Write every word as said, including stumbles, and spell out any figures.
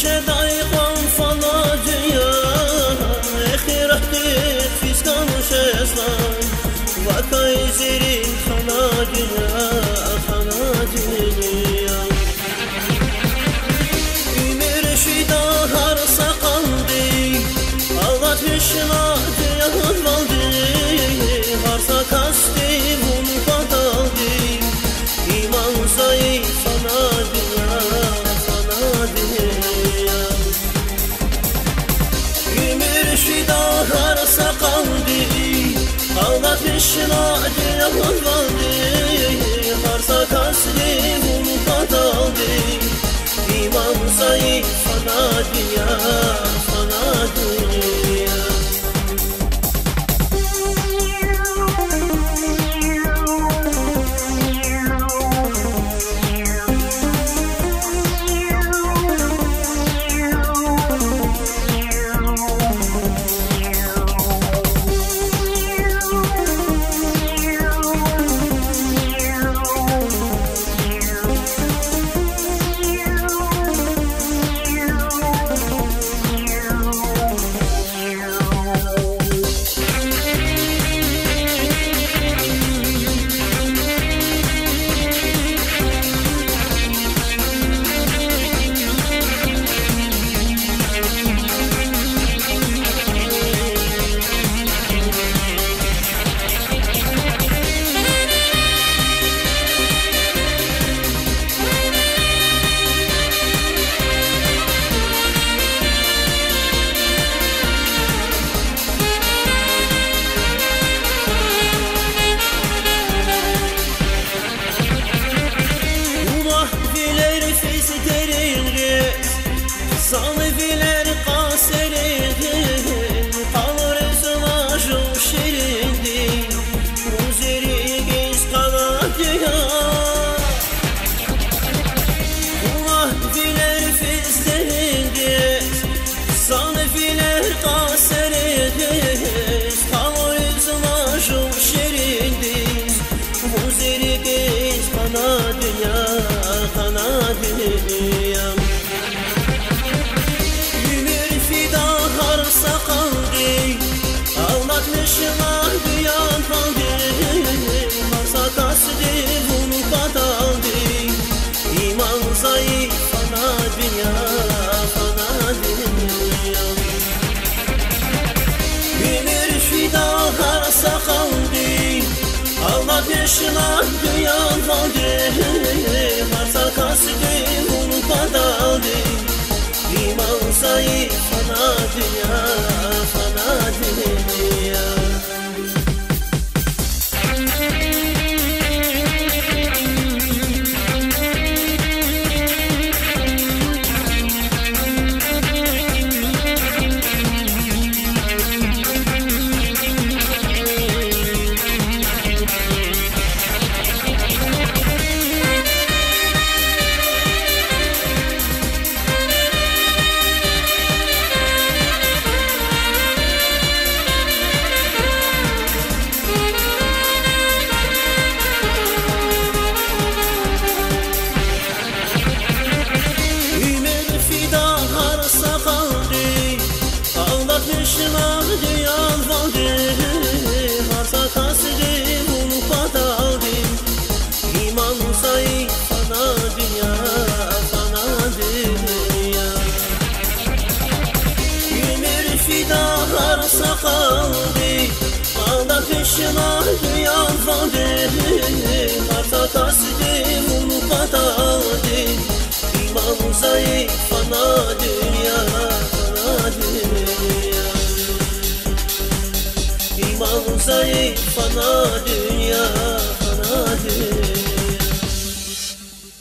دایقان فنا دنیا اخیرت فیسکان شسان و کایزری خنا دنیا خنا دنیا ümür şida har sakaldi Allah düşna diyan valdi har sakasti bunu badaldi iman zayıf fana dünya fana dünya ümür şida har sakaldi Allah düşna diyan valdi har sakasti bunu badaldi İman zayıf fana dünya, fana dünya. Zanviler kaserin kalır zılaşım şirindi Muzeri giz kanadya Zanviler fizlerinde Zanviler kaserin kalır zılaşım şirindi Muzeri giz kanadya kanadya Aldatmışlar duyan kaldı Varsa kasdı bunu badaldı İman zayıf fana dünya fana dünya Ümür fida harsa kaldı Aldatmışlar duyan kaldı Varsa kasdı bunu badaldı İman zayıf fana dünya fana dünya Aldatmışlar duyan valdi Varsa kasdı bunu badaldı İman zayıf fana dünya fana dünya Ümür fida harsa kaldı Aldatmışlar duyan valdi Varsa kasdı bunu badaldı İman zayıf fana dünya fana dünya İman zayıf fana dünya fana dünya